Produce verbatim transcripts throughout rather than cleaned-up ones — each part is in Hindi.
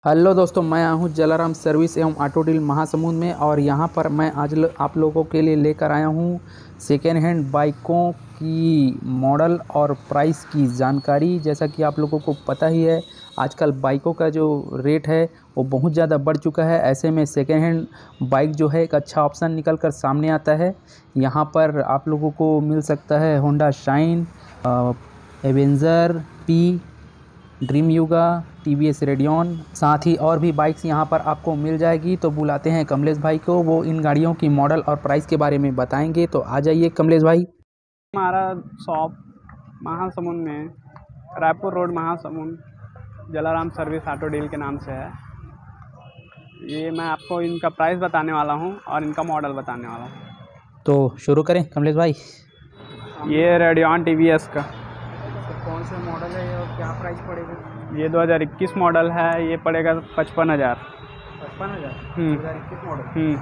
हेलो दोस्तों, मैं आया हूँ जलाराम सर्विस एवं ऑटो डील महासमुंद में। और यहाँ पर मैं आज ल, आप लोगों के लिए लेकर आया हूँ सेकेंड हैंड बाइकों की मॉडल और प्राइस की जानकारी। जैसा कि आप लोगों को पता ही है, आजकल बाइकों का जो रेट है वो बहुत ज़्यादा बढ़ चुका है। ऐसे में सेकेंड हैंड बाइक जो है एक अच्छा ऑप्शन निकल कर सामने आता है। यहाँ पर आप लोगों को मिल सकता है Honda Shine, Avenger P, Dream Yuga, T V S Radeon, साथ ही और भी बाइक्स यहाँ पर आपको मिल जाएगी। तो बुलाते हैं कमलेश भाई को, वो इन गाड़ियों की मॉडल और प्राइस के बारे में बताएंगे। तो आ जाइए कमलेश भाई। हमारा शॉप महासमुंद में, Raipur road Mahasamund, Jalaram service auto deal के नाम से है। ये मैं आपको इनका प्राइस बताने वाला हूँ और इनका मॉडल बताने वाला हूँ। तो शुरू करें कमलेश भाई। ये रेडियन टी वी एस का कौन सा मॉडल है और क्या प्राइस पड़ेगा? ये दो हज़ार इक्कीस मॉडल है। ये पड़ेगा पचपन हज़ार पचपन हज़ार हम्म। दो हज़ार इक्कीस मॉडल। हम्म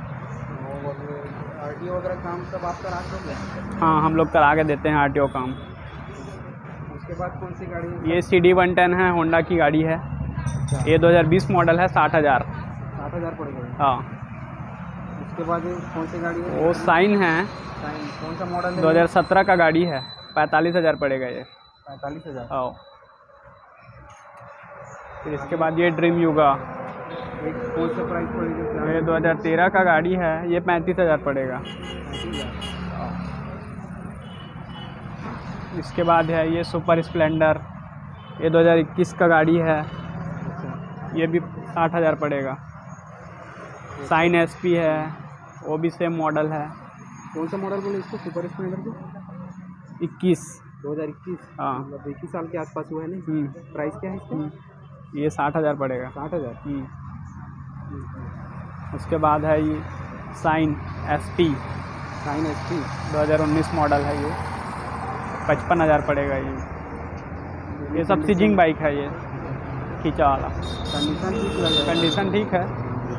आर टी ओ वगैरह काम सब आप करा दोगे? हाँ, हम लोग करा के देते हैं आर टी ओ काम। उसके बाद कौन सी गाड़ी है? ये सी डी वन टेन है, होंडा की गाड़ी है। ये दो हज़ार बीस मॉडल है, साठ हज़ार साठ हज़ार पड़ेगा। हाँ। उसके बाद कौन सी गाड़ी है? वो साइन है, शाइन। कौन सा मॉडल है? दो हज़ार सत्रह का गाड़ी है, पैंतालीस हज़ार पड़ेगा ये। पैंतालीस हज़ार। हाँ। फिर इसके बाद ये ड्रीम युगा, कौन सा प्राइस पड़ेगा? ये दो हज़ार तेरह का गाड़ी है। ये पैंतीस हज़ार पड़ेगा। इसके बाद है ये सुपर स्प्लेंडर, ये दो हज़ार इक्कीस का गाड़ी है। ये भी साठ हज़ार पड़ेगा। साइन एस पी है, वो भी सेम मॉडल है। कौन सा मॉडल बोले इसको? सुपर स्प्लेंडर को इक्कीस दो हज़ार इक्कीस। हाँ, मतलब इक्कीस साल के आसपास हुआ है नहीं। प्राइस क्या है इसका? ये साठ हज़ार पड़ेगा। साठ हज़ार। उसके बाद है ये Shine S P, Shine S P दो हज़ार उन्नीस मॉडल है। ये पचपन हज़ार पड़ेगा। ये ये सब सीजिंग बाइक है। ये खींचा वाला कंडीशन ठीक लग रहा है। कंडीशन ठीक है।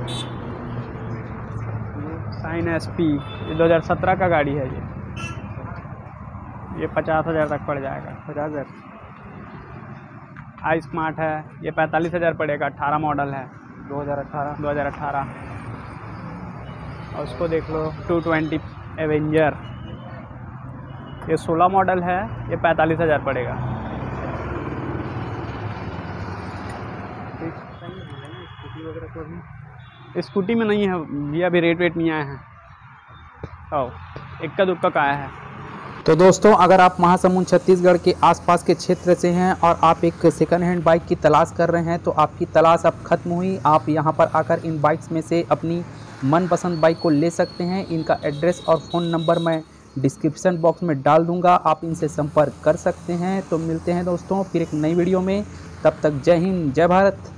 साइन एस पी ये दो हज़ार सत्रह का गाड़ी है। ये ये पचास हज़ार तक पड़ जाएगा। पचास हज़ार। आई स्मार्ट है, ये पैंतालीस हज़ार पड़ेगा, अट्ठारह मॉडल है, दो हज़ार अठारह। दो हज़ार अठारह। और उसको देख लो, टू ट्वेंटी एवेंजर, ये सोलह मॉडल है, ये पैंतालीस हज़ार पड़ेगा। स्कूटी वगैरह को भी स्कूटी में नहीं है ये, अभी रेट वेट नहीं आए हैं। ओ, इक्का दुक्का का आया है। तो दोस्तों, अगर आप महासमुंद छत्तीसगढ़ के आसपास के क्षेत्र से हैं और आप एक सेकंड हैंड बाइक की तलाश कर रहे हैं, तो आपकी तलाश अब खत्म हुई। आप यहां पर आकर इन बाइक्स में से अपनी मनपसंद बाइक को ले सकते हैं। इनका एड्रेस और फ़ोन नंबर मैं डिस्क्रिप्शन बॉक्स में डाल दूंगा, आप इनसे संपर्क कर सकते हैं। तो मिलते हैं दोस्तों फिर एक नई वीडियो में। तब तक जय हिंद, जय भारत।